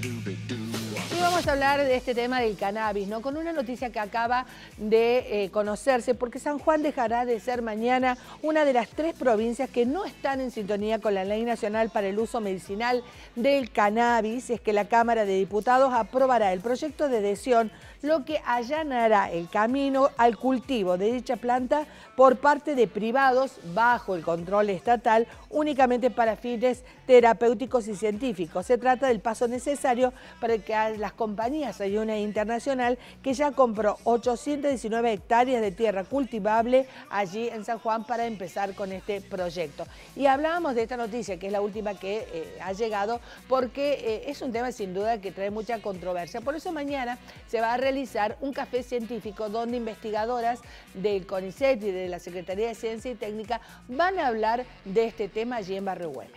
Y vamos a hablar de este tema del cannabis, ¿no? Con una noticia que acaba de conocerse, porque San Juan dejará de ser mañana una de las 3 provincias que no están en sintonía con la Ley Nacional para el Uso Medicinal del Cannabis. Es que la Cámara de Diputados aprobará el proyecto de adhesión, lo que allanará el camino al cultivo de dicha planta por parte de privados bajo el control estatal, únicamente para fines terapéuticos y científicos. Se trata del paso necesario para que las compañías, hay una internacional que ya compró 819 hectáreas de tierra cultivable allí en San Juan para empezar con este proyecto. Y hablábamos de esta noticia, que es la última que ha llegado, porque es un tema sin duda que trae mucha controversia. Por eso mañana se va a realizar un café científico donde investigadoras del CONICET y de la Secretaría de Ciencia y Técnica van a hablar de este tema allí en Barrio Güemes.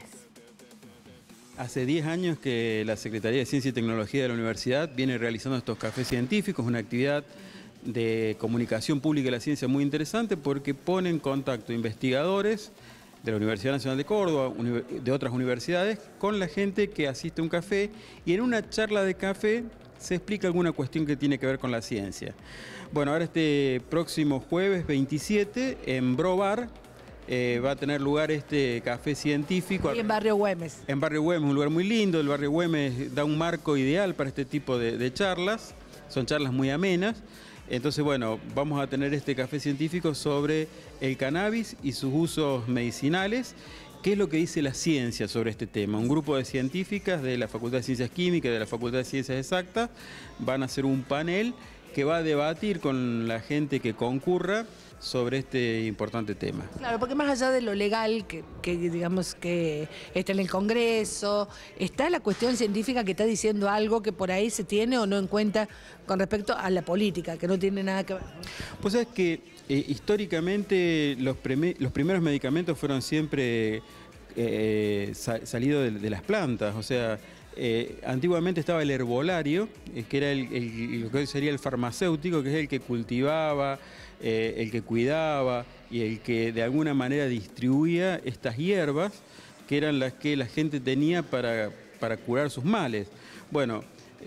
Hace 10 años que la Secretaría de Ciencia y Tecnología de la Universidad viene realizando estos cafés científicos, una actividad de comunicación pública de la ciencia muy interesante porque pone en contacto investigadores de la Universidad Nacional de Córdoba, de otras universidades, con la gente que asiste a un café, y en una charla de café se explica alguna cuestión que tiene que ver con la ciencia. Bueno, ahora este próximo jueves 27 en Brobar va a tener lugar este café científico. Y en Barrio Güemes. En Barrio Güemes, un lugar muy lindo. El Barrio Güemes da un marco ideal para este tipo de charlas. Son charlas muy amenas. Entonces, bueno, vamos a tener este café científico sobre el cannabis y sus usos medicinales. ¿Qué es lo que dice la ciencia sobre este tema? Un grupo de científicas de la Facultad de Ciencias Químicas y de la Facultad de Ciencias Exactas van a hacer un panel que va a debatir con la gente que concurra sobre este importante tema. Claro, porque más allá de lo legal que digamos que está en el Congreso, está la cuestión científica que está diciendo algo que por ahí se tiene o no en cuenta con respecto a la política, que no tiene nada que ver. Pues es que históricamente los primeros medicamentos fueron siempre salidos de las plantas, o sea, antiguamente estaba el herbolario, que era lo que hoy sería el farmacéutico, que es el que cultivaba, el que cuidaba y el que de alguna manera distribuía estas hierbas, que eran las que la gente tenía para curar sus males. Bueno,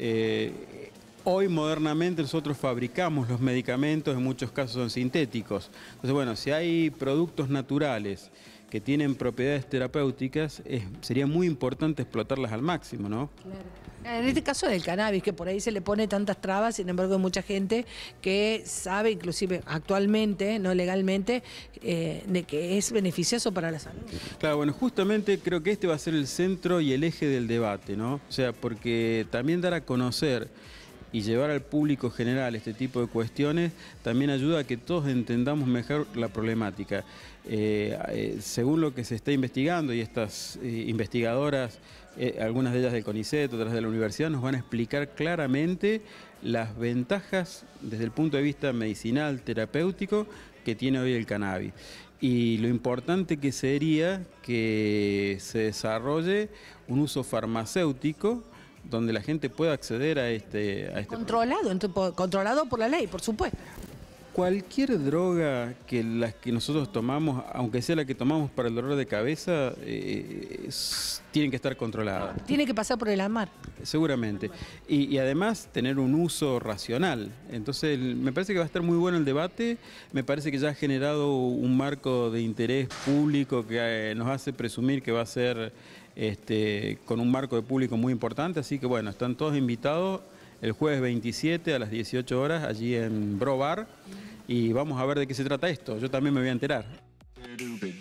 hoy modernamente nosotros fabricamos los medicamentos, en muchos casos son sintéticos. Entonces, bueno, si hay productos naturales que tienen propiedades terapéuticas, sería muy importante explotarlas al máximo, ¿no? Claro. En este caso del cannabis, que por ahí se le pone tantas trabas, sin embargo hay mucha gente que sabe, inclusive actualmente, no legalmente, de que es beneficioso para la salud. Claro, bueno, justamente creo que este va a ser el centro y el eje del debate, ¿no? O sea, porque también dar a conocer y llevar al público general este tipo de cuestiones también ayuda a que todos entendamos mejor la problemática. Según lo que se está investigando, y estas investigadoras, algunas de ellas del CONICET, otras de la universidad, nos van a explicar claramente las ventajas desde el punto de vista medicinal, terapéutico, que tiene hoy el cannabis. Y lo importante que sería que se desarrolle un uso farmacéutico donde la gente pueda acceder a este Controlado por la ley, por supuesto. Cualquier droga que las que nosotros tomamos, aunque sea la que tomamos para el dolor de cabeza, tienen que estar controladas. Tiene que pasar por el AMAR. Seguramente. Y además tener un uso racional. Entonces me parece que va a estar muy bueno el debate. Me parece que ya ha generado un marco de interés público que nos hace presumir que va a ser con un marco de público muy importante. Así que bueno, están todos invitados el jueves 27 a las 18 horas allí en Brobar, y vamos a ver de qué se trata esto. Yo también me voy a enterar.